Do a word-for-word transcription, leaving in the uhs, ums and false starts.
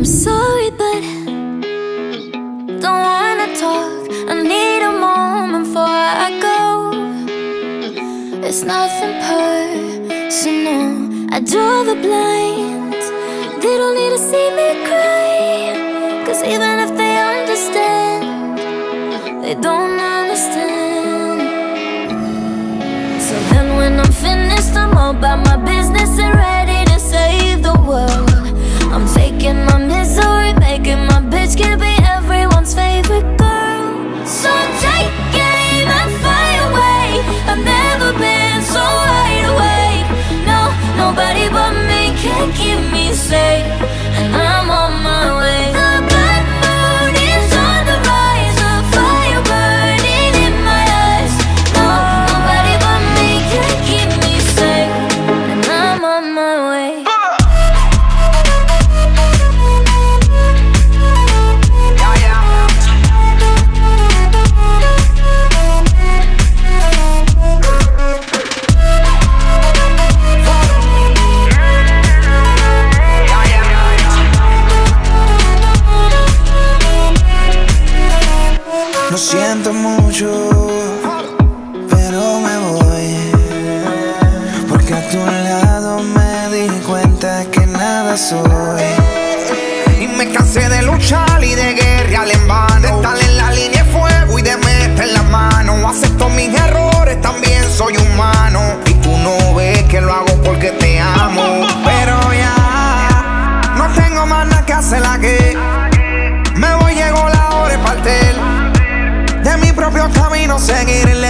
I'm sorry, but don't wanna talk. I need a moment before I go. It's nothing personal. I draw the blinds. They don't need to see me cry, 'cause even if they understand, they don't understand. So then when I'm finished, I'm all about my business and ready to save the world. I'm faking my misery, making my bitch can be everyone's favorite girl. So take aim and fly away. I've never been so wide awake. No, nobody but me can keep me safe, and I'm on my way. The blood moon is on the rise, a fire burning in my eyes. No, nobody but me can keep me safe, and I'm on my way. Lo siento mucho, pero me voy, porque a tu lado me di cuenta que nada soy. Y me cansé de luchar y de guerrear en vano, de estar en la línea de fuego y de meter la mano. Acepto mis errores, también soy humano, y tú no ves que lo hago porque te amo. Pero ya no tengo más nada que hacer aquí. Me voy, llegó la hora de partir, de mi propio camino seguir.